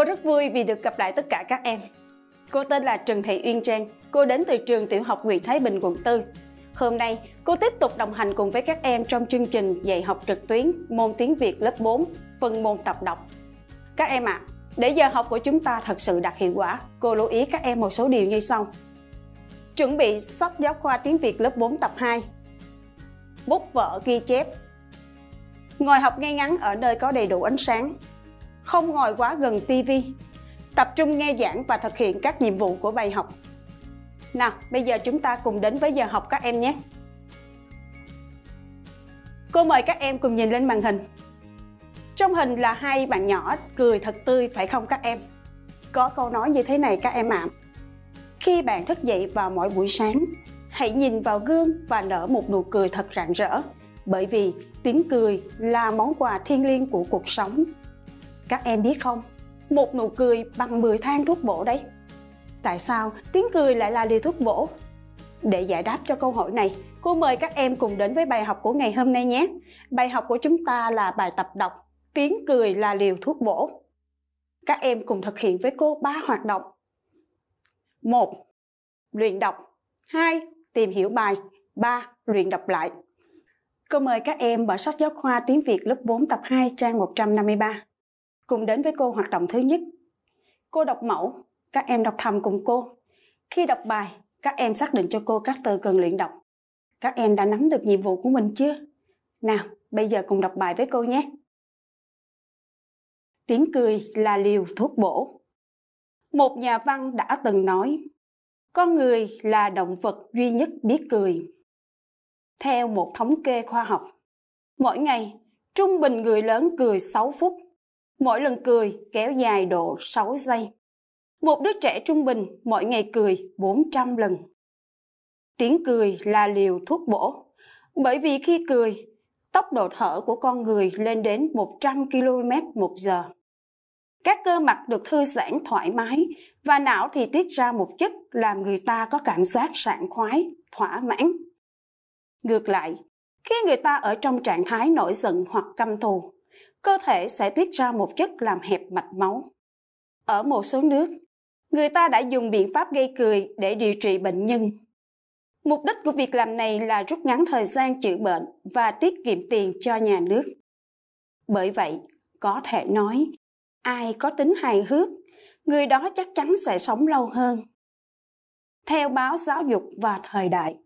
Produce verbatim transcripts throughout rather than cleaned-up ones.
Cô rất vui vì được gặp lại tất cả các em. Cô tên là Trần Thị Uyên Trang, cô đến từ trường tiểu học Nguyễn Thái Bình, quận tư. Hôm nay, cô tiếp tục đồng hành cùng với các em trong chương trình dạy học trực tuyến môn tiếng Việt lớp bốn, phần môn tập đọc. Các em ạ, à, để giờ học của chúng ta thật sự đạt hiệu quả, cô lưu ý các em một số điều như sau. Chuẩn bị sách giáo khoa tiếng Việt lớp bốn tập hai, bút vở ghi chép. Ngồi học ngay ngắn ở nơi có đầy đủ ánh sáng, không ngồi quá gần tivi. Tập trung nghe giảng và thực hiện các nhiệm vụ của bài học. Nào, bây giờ chúng ta cùng đến với giờ học các em nhé. Cô mời các em cùng nhìn lên màn hình. Trong hình là hai bạn nhỏ cười thật tươi phải không các em? Có câu nói như thế này các em ạ. Khi bạn thức dậy vào mỗi buổi sáng, hãy nhìn vào gương và nở một nụ cười thật rạng rỡ. Bởi vì tiếng cười là món quà thiêng liêng của cuộc sống. Các em biết không? Một nụ cười bằng mười thang thuốc bổ đấy. Tại sao tiếng cười lại là liều thuốc bổ? Để giải đáp cho câu hỏi này, cô mời các em cùng đến với bài học của ngày hôm nay nhé. Bài học của chúng ta là bài tập đọc Tiếng cười là liều thuốc bổ. Các em cùng thực hiện với cô ba hoạt động. một. Luyện đọc. hai. Tìm hiểu bài. ba. Luyện đọc lại. Cô mời các em mở sách giáo khoa tiếng Việt lớp bốn tập hai trang một trăm năm mươi ba. Cùng đến với cô hoạt động thứ nhất. Cô đọc mẫu, các em đọc thầm cùng cô. Khi đọc bài, các em xác định cho cô các từ cần luyện đọc. Các em đã nắm được nhiệm vụ của mình chưa? Nào, bây giờ cùng đọc bài với cô nhé. Tiếng cười là liều thuốc bổ. Một nhà văn đã từng nói, con người là động vật duy nhất biết cười. Theo một thống kê khoa học, mỗi ngày, trung bình người lớn cười sáu phút. Mỗi lần cười kéo dài độ sáu giây. Một đứa trẻ trung bình mỗi ngày cười bốn trăm lần. Tiếng cười là liều thuốc bổ. Bởi vì khi cười, tốc độ thở của con người lên đến một trăm ki lô mét một giờ. Các cơ mặt được thư giãn thoải mái và não thì tiết ra một chất làm người ta có cảm giác sảng khoái, thỏa mãn. Ngược lại, khi người ta ở trong trạng thái nổi giận hoặc căm thù, cơ thể sẽ tiết ra một chất làm hẹp mạch máu. Ở một số nước, người ta đã dùng biện pháp gây cười để điều trị bệnh nhân. Mục đích của việc làm này là rút ngắn thời gian chữa bệnh và tiết kiệm tiền cho nhà nước. Bởi vậy, có thể nói, ai có tính hài hước, người đó chắc chắn sẽ sống lâu hơn. Theo báo Giáo dục và Thời đại.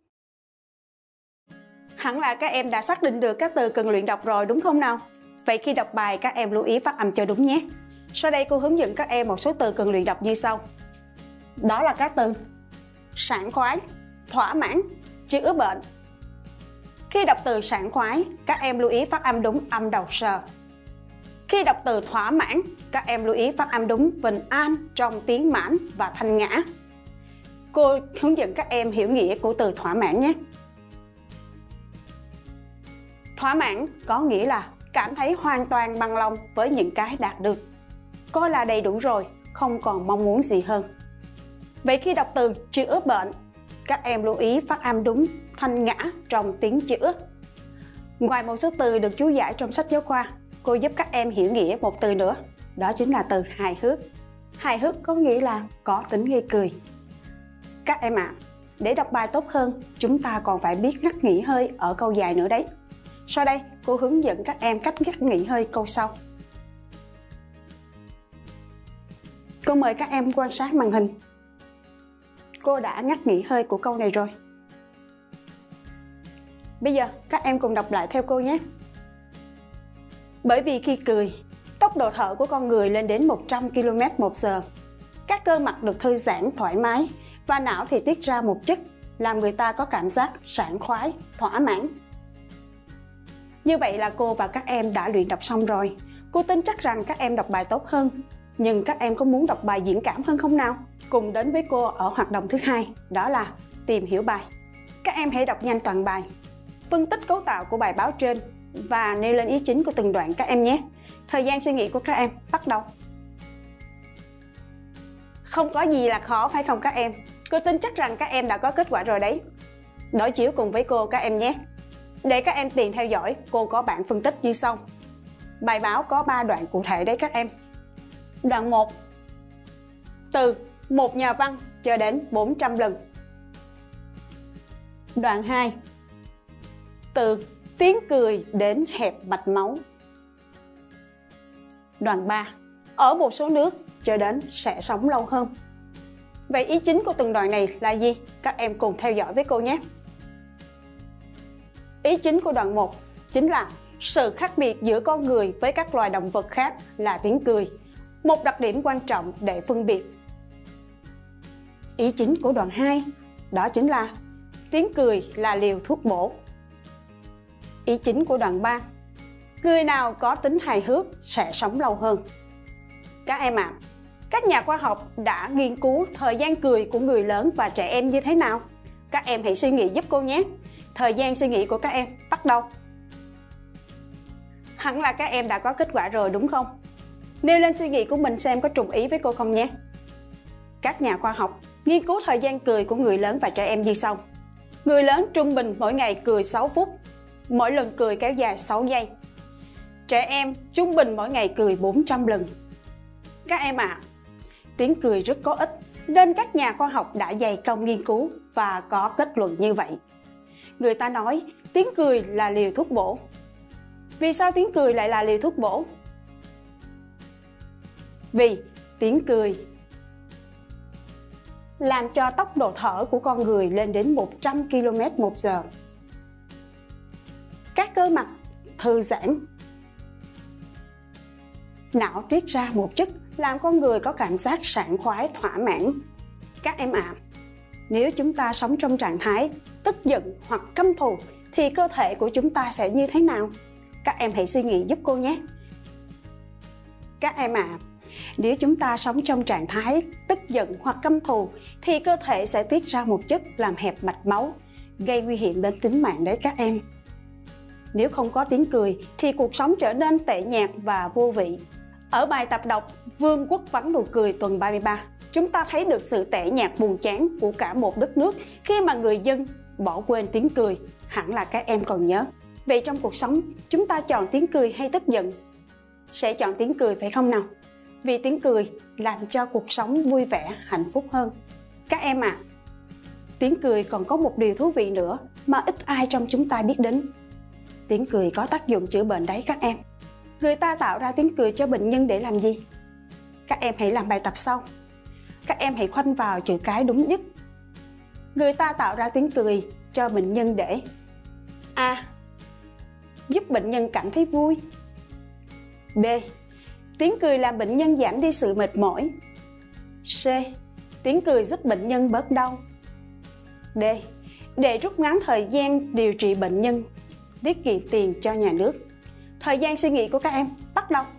Hẳn là các em đã xác định được các từ cần luyện đọc rồi đúng không nào? Vậy khi đọc bài các em lưu ý phát âm cho đúng nhé. Sau đây cô hướng dẫn các em một số từ cần luyện đọc như sau. Đó là các từ sảng khoái, thỏa mãn, chữa bệnh. Khi đọc từ sảng khoái, các em lưu ý phát âm đúng âm đầu sờ. Khi đọc từ thỏa mãn, các em lưu ý phát âm đúng vần an trong tiếng mãn và thanh ngã. Cô hướng dẫn các em hiểu nghĩa của từ thỏa mãn nhé. Thỏa mãn có nghĩa là cảm thấy hoàn toàn bằng lòng với những cái đạt được. Coi là đầy đủ rồi, không còn mong muốn gì hơn. Vậy khi đọc từ chữa bệnh, các em lưu ý phát âm đúng thanh ngã trong tiếng chữa. Ngoài một số từ được chú giải trong sách giáo khoa, cô giúp các em hiểu nghĩa một từ nữa, đó chính là từ hài hước. Hài hước có nghĩa là có tính gây cười. Các em ạ, à, để đọc bài tốt hơn, chúng ta còn phải biết ngắt nghỉ hơi ở câu dài nữa đấy. Sau đây, cô hướng dẫn các em cách ngắt nghỉ hơi câu sau. Cô mời các em quan sát màn hình. Cô đã ngắt nghỉ hơi của câu này rồi. Bây giờ, các em cùng đọc lại theo cô nhé. Bởi vì khi cười, tốc độ thở của con người lên đến một trăm ki lô mét một giờ. Các cơ mặt được thư giãn thoải mái và não thì tiết ra một chất làm người ta có cảm giác sảng khoái, thỏa mãn. Như vậy là cô và các em đã luyện đọc xong rồi. Cô tin chắc rằng các em đọc bài tốt hơn. Nhưng các em có muốn đọc bài diễn cảm hơn không nào? Cùng đến với cô ở hoạt động thứ hai, đó là tìm hiểu bài. Các em hãy đọc nhanh toàn bài, phân tích cấu tạo của bài báo trên và nêu lên ý chính của từng đoạn các em nhé. Thời gian suy nghĩ của các em bắt đầu. Không có gì là khó phải không các em? Cô tin chắc rằng các em đã có kết quả rồi đấy. Đối chiếu cùng với cô các em nhé. Để các em tiện theo dõi, cô có bảng phân tích như sau. Bài báo có ba đoạn cụ thể đấy các em. Đoạn một, từ một nhà văn cho đến bốn trăm lần. Đoạn hai. Từ tiếng cười đến hẹp mạch máu. Đoạn ba. Ở một số nước cho đến sẽ sống lâu hơn. Vậy ý chính của từng đoạn này là gì? Các em cùng theo dõi với cô nhé. Ý chính của đoạn một chính là sự khác biệt giữa con người với các loài động vật khác là tiếng cười, một đặc điểm quan trọng để phân biệt. Ý chính của đoạn hai đó chính là tiếng cười là liều thuốc bổ. Ý chính của đoạn ba, người nào có tính hài hước sẽ sống lâu hơn. Các em ạ, à, các nhà khoa học đã nghiên cứu thời gian cười của người lớn và trẻ em như thế nào? Các em hãy suy nghĩ giúp cô nhé. Thời gian suy nghĩ của các em bắt đầu. Hẳn là các em đã có kết quả rồi đúng không? Nêu lên suy nghĩ của mình xem có trùng ý với cô không nhé. Các nhà khoa học nghiên cứu thời gian cười của người lớn và trẻ em như sau. Người lớn trung bình mỗi ngày cười sáu phút, mỗi lần cười kéo dài sáu giây. Trẻ em trung bình mỗi ngày cười bốn trăm lần. Các em ạ, à, tiếng cười rất có ích nên các nhà khoa học đã dày công nghiên cứu và có kết luận như vậy. Người ta nói tiếng cười là liều thuốc bổ. Vì sao tiếng cười lại là liều thuốc bổ? Vì tiếng cười làm cho tốc độ thở của con người lên đến một trăm ki lô mét một giờ. Các cơ mặt thư giãn. Não tiết ra một chất làm con người có cảm giác sảng khoái thỏa mãn. Các em ạ, à, nếu chúng ta sống trong trạng thái tức giận hoặc căm thù thì cơ thể của chúng ta sẽ như thế nào? Các em hãy suy nghĩ giúp cô nhé. Các em ạ, à, nếu chúng ta sống trong trạng thái tức giận hoặc căm thù thì cơ thể sẽ tiết ra một chất làm hẹp mạch máu, gây nguy hiểm đến tính mạng đấy các em. Nếu không có tiếng cười thì cuộc sống trở nên tệ nhạt và vô vị. Ở bài tập đọc Vương quốc vắng nụ cười tuần ba mươi ba, chúng ta thấy được sự tẻ nhạt buồn chán của cả một đất nước khi mà người dân bỏ quên tiếng cười. Hẳn là các em còn nhớ. Vậy trong cuộc sống, chúng ta chọn tiếng cười hay tức giận? Sẽ chọn tiếng cười phải không nào? Vì tiếng cười làm cho cuộc sống vui vẻ, hạnh phúc hơn. Các em ạ, à, tiếng cười còn có một điều thú vị nữa mà ít ai trong chúng ta biết đến. Tiếng cười có tác dụng chữa bệnh đấy các em. Người ta tạo ra tiếng cười cho bệnh nhân để làm gì? Các em hãy làm bài tập sau. Các em hãy khoanh vào chữ cái đúng nhất. Người ta tạo ra tiếng cười cho bệnh nhân để A. Giúp bệnh nhân cảm thấy vui. B. Tiếng cười làm bệnh nhân giảm đi sự mệt mỏi. C. Tiếng cười giúp bệnh nhân bớt đau. D. Để rút ngắn thời gian điều trị bệnh nhân, tiết kiệm tiền cho nhà nước. Thời gian suy nghĩ của các em bắt đầu.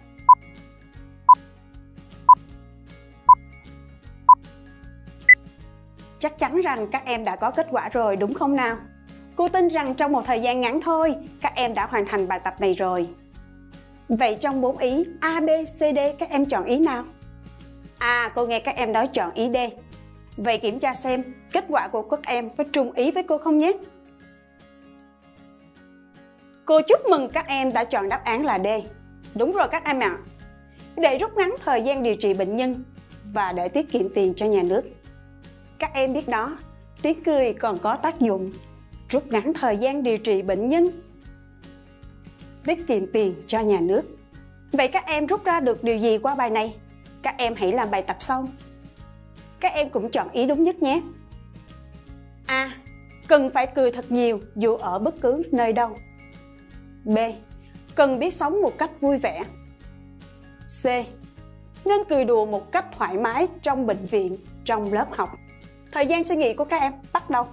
Chắc chắn rằng các em đã có kết quả rồi đúng không nào? Cô tin rằng trong một thời gian ngắn thôi, các em đã hoàn thành bài tập này rồi. Vậy trong bốn ý A, B, C, D các em chọn ý nào? À, cô nghe các em nói chọn ý D. Vậy kiểm tra xem kết quả của các em có trùng ý với cô không nhé. Cô chúc mừng các em đã chọn đáp án là D. Đúng rồi các em ạ. À. Để rút ngắn thời gian điều trị bệnh nhân và để tiết kiệm tiền cho nhà nước. Các em biết đó, tiếng cười còn có tác dụng rút ngắn thời gian điều trị bệnh nhân, tiết kiệm tiền cho nhà nước. Vậy các em rút ra được điều gì qua bài này? Các em hãy làm bài tập sau. Các em cũng chọn ý đúng nhất nhé. A. Cần phải cười thật nhiều dù ở bất cứ nơi đâu. B. Cần biết sống một cách vui vẻ. C. Nên cười đùa một cách thoải mái trong bệnh viện, trong lớp học. Thời gian suy nghĩ của các em bắt đầu.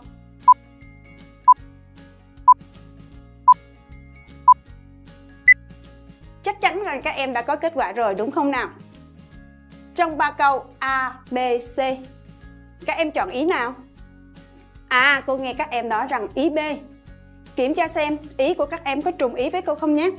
Chắc chắn rằng các em đã có kết quả rồi đúng không nào? Trong ba câu A, B, C, các em chọn ý nào? À, cô nghe các em nói rằng ý B. Kiểm tra xem ý của các em có trùng ý với cô không nhé.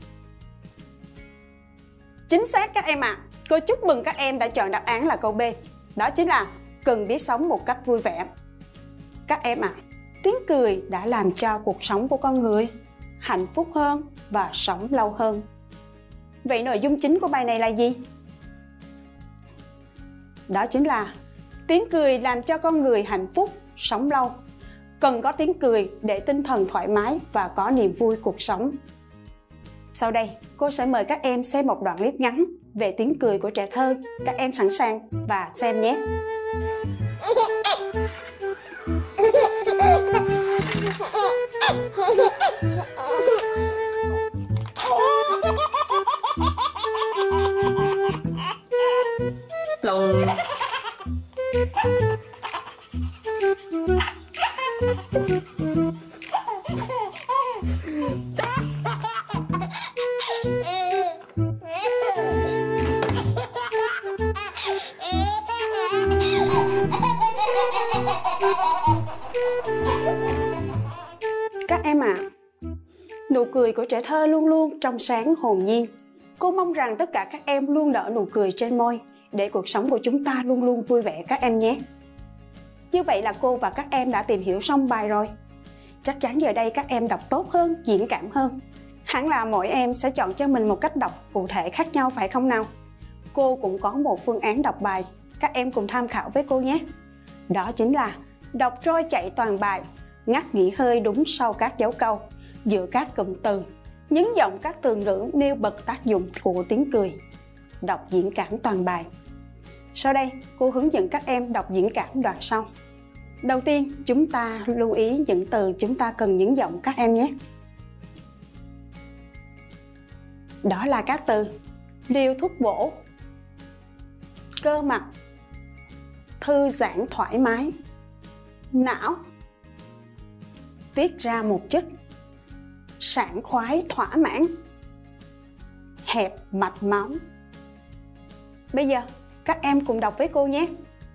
Chính xác các em ạ. À. Cô chúc mừng các em đã chọn đáp án là câu B. Đó chính là cần biết sống một cách vui vẻ. Các em ạ, à, tiếng cười đã làm cho cuộc sống của con người hạnh phúc hơn và sống lâu hơn. Vậy nội dung chính của bài này là gì? Đó chính là tiếng cười làm cho con người hạnh phúc, sống lâu. Cần có tiếng cười để tinh thần thoải mái và có niềm vui cuộc sống. Sau đây, cô sẽ mời các em xem một đoạn clip ngắn về tiếng cười của trẻ thơ. Các em sẵn sàng và xem nhé! Lùng. Các em ạ, à, nụ cười của trẻ thơ luôn luôn trong sáng hồn nhiên. Cô mong rằng tất cả các em luôn nở nụ cười trên môi để cuộc sống của chúng ta luôn luôn vui vẻ các em nhé. Như vậy là cô và các em đã tìm hiểu xong bài rồi. Chắc chắn giờ đây các em đọc tốt hơn, diễn cảm hơn. Hẳn là mỗi em sẽ chọn cho mình một cách đọc cụ thể khác nhau phải không nào? Cô cũng có một phương án đọc bài, các em cùng tham khảo với cô nhé. Đó chính là đọc trôi chảy toàn bài, ngắt nghỉ hơi đúng sau các dấu câu, giữa các cụm từ, nhấn giọng các từ ngữ nêu bật tác dụng của tiếng cười. Đọc diễn cảm toàn bài. Sau đây, cô hướng dẫn các em đọc diễn cảm đoạn sau. Đầu tiên, chúng ta lưu ý những từ chúng ta cần nhấn giọng các em nhé. Đó là các từ liều thuốc bổ, cơ mặt, thư giãn thoải mái, não, tiết ra một chất, sảng khoái thỏa mãn, hẹp mạch máu. Bây giờ, các em cùng đọc với cô nhé.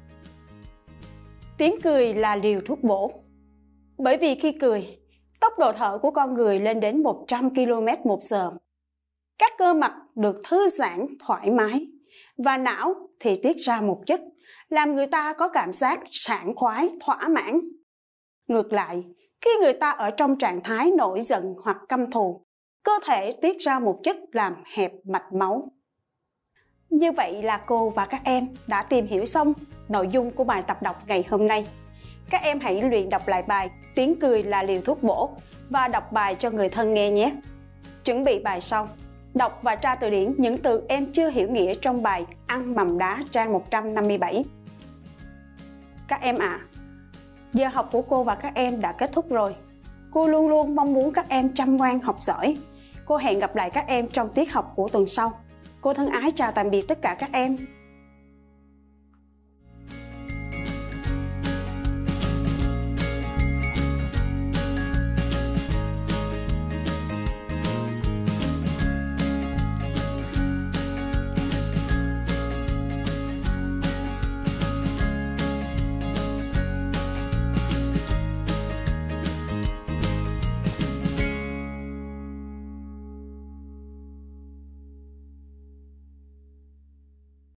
Tiếng cười là liều thuốc bổ. Bởi vì khi cười, tốc độ thở của con người lên đến một trăm ki lô mét một giờ. Các cơ mặt được thư giãn thoải mái và não thì tiết ra một chất làm người ta có cảm giác sảng khoái thỏa mãn. Ngược lại, khi người ta ở trong trạng thái nổi giận hoặc căm thù, cơ thể tiết ra một chất làm hẹp mạch máu. Như vậy là cô và các em đã tìm hiểu xong nội dung của bài tập đọc ngày hôm nay. Các em hãy luyện đọc lại bài Tiếng cười là liều thuốc bổ và đọc bài cho người thân nghe nhé. Chuẩn bị bài sau, đọc và tra từ điển những từ em chưa hiểu nghĩa trong bài Ăn mầm đá trang một trăm năm mươi bảy. Các em ạ, à, giờ học của cô và các em đã kết thúc rồi. Cô luôn luôn mong muốn các em chăm ngoan học giỏi. Cô hẹn gặp lại các em trong tiết học của tuần sau. Cô thân ái chào tạm biệt tất cả các em.